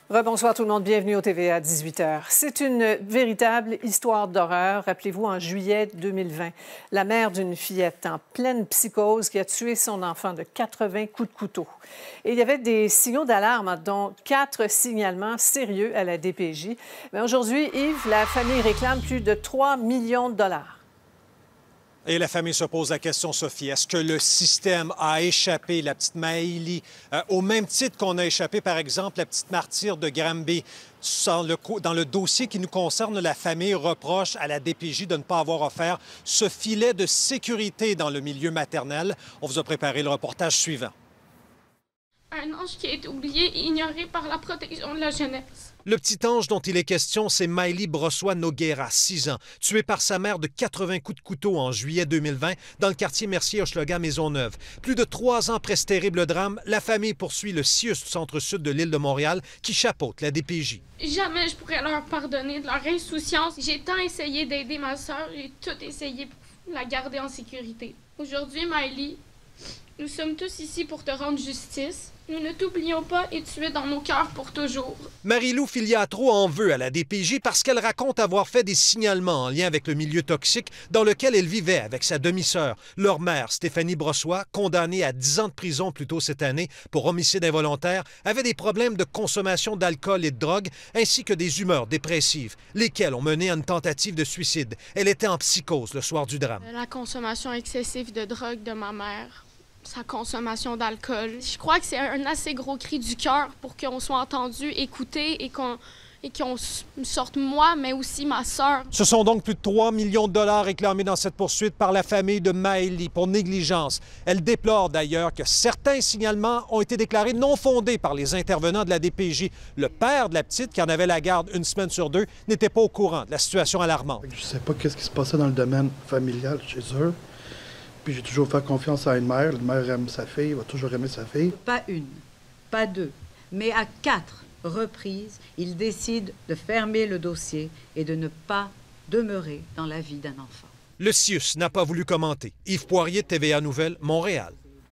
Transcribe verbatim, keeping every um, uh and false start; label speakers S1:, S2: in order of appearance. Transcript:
S1: Rebonsoir tout le monde, bienvenue au T V A dix-huit heures. C'est une véritable histoire d'horreur. Rappelez-vous, en juillet deux mille vingt, la mère d'une fillette en pleine psychose qui a tué son enfant de quatre-vingts coups de couteau. Et il y avait des signaux d'alarme, dont quatre signalements sérieux à la D P J. Mais aujourd'hui, Yves, la famille réclame plus de trois millions de dollars.
S2: Et la famille se pose la question, Sophie, est-ce que le système a échappé la petite Maëlie, euh, au même titre qu'on a échappé, par exemple, la petite martyre de Granby? Dans le, dans le dossier qui nous concerne, la famille reproche à la D P J de ne pas avoir offert ce filet de sécurité dans le milieu maternel. On vous a préparé le reportage suivant.
S3: Un ange qui a été oublié et ignoré par la protection de la jeunesse.
S2: Le petit ange dont il est question, c'est Maëlie Brossois-Noguera, six ans, tuée par sa mère de quatre-vingts coups de couteau en juillet deux mille vingt dans le quartier Mercier-Hochelaga-Maisonneuve. Plus de trois ans après ce terrible drame, la famille poursuit le C I U S du centre-sud de l'île de Montréal qui chapeaute la D P J.
S3: Jamais je pourrais leur pardonner de leur insouciance. J'ai tant essayé d'aider ma sœur, j'ai tout essayé pour la garder en sécurité. Aujourd'hui, Maëlie, nous sommes tous ici pour te rendre justice. Nous ne t'oublions pas et tu es dans nos cœurs pour toujours.
S2: Marie-Lou Filiatro en veut à la D P J parce qu'elle raconte avoir fait des signalements en lien avec le milieu toxique dans lequel elle vivait avec sa demi-sœur. Leur mère, Stéphanie Brossois, condamnée à dix ans de prison plus tôt cette année pour homicide involontaire, avait des problèmes de consommation d'alcool et de drogue ainsi que des humeurs dépressives, lesquelles ont mené à une tentative de suicide. Elle était en psychose le soir du drame.
S3: La consommation excessive de drogue de ma mère. Sa consommation d'alcool. Je crois que c'est un assez gros cri du cœur pour qu'on soit entendu, écouté et qu'on et qu'on sorte moi, mais aussi ma sœur.
S2: Ce sont donc plus de trois millions de dollars réclamés dans cette poursuite par la famille de Maëlie pour négligence. Elle déplore d'ailleurs que certains signalements ont été déclarés non fondés par les intervenants de la D P J. Le père de la petite, qui en avait la garde une semaine sur deux, n'était pas au courant de la situation alarmante.
S4: Je ne sais pas qu'est-ce qui se passait dans le domaine familial chez eux. Puis j'ai toujours fait confiance à une mère. Une mère aime sa fille, va toujours aimer sa fille.
S5: Pas une, pas deux, mais à quatre reprises, il décide de fermer le dossier et de ne pas demeurer dans la vie d'un enfant.
S2: Le C I U S n'a pas voulu commenter. Yves Poirier, T V A Nouvelles, Montréal.